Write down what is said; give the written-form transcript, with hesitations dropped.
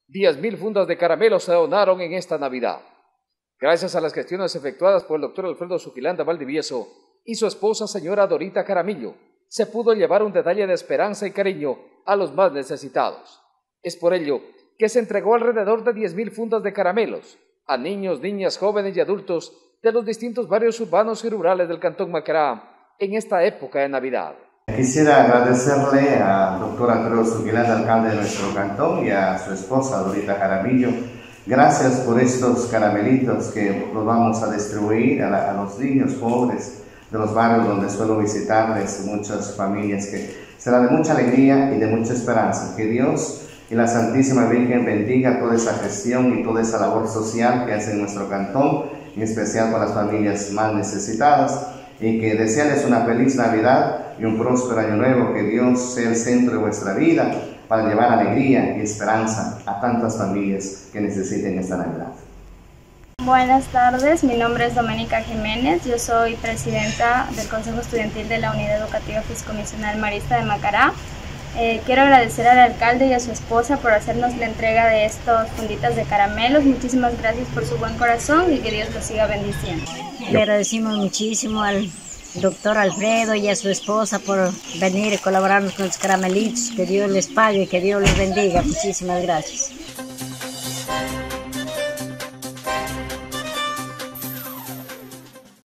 10.000 fundas de caramelos se donaron en esta Navidad. Gracias a las gestiones efectuadas por el doctor Alfredo Suquilanda Valdivieso y su esposa señora Dorita Caramillo, se pudo llevar un detalle de esperanza y cariño a los más necesitados. Es por ello que se entregó alrededor de 10.000 fundas de caramelos a niños, niñas, jóvenes y adultos de los distintos barrios urbanos y rurales del Cantón Macará en esta época de Navidad. Quisiera agradecerle al doctor Alfredo Suquilanda, alcalde de nuestro cantón, y a su esposa Dorita Caramillo. Gracias por estos caramelitos que los vamos a distribuir a los niños pobres de los barrios donde suelo visitarles, muchas familias, que será de mucha alegría y de mucha esperanza. Que Dios y la Santísima Virgen bendiga toda esa gestión y toda esa labor social que hace en nuestro cantón, en especial para las familias más necesitadas, y que desearles una feliz Navidad y un próspero año nuevo. Que Dios sea el centro de vuestra vida para llevar alegría y esperanza a tantas familias que necesiten esta Navidad. Buenas tardes, mi nombre es Doménica Jiménez, yo soy presidenta del Consejo Estudiantil de la Unidad Educativa Fiscomisional Marista de Macará. Quiero agradecer al alcalde y a su esposa por hacernos la entrega de estos funditas de caramelos. Muchísimas gracias por su buen corazón y que Dios los siga bendiciendo. Le agradecemos muchísimo al doctor Alfredo y a su esposa por venir y colaborarnos con los caramelitos. Que Dios les pague, que Dios les bendiga. Muchísimas gracias.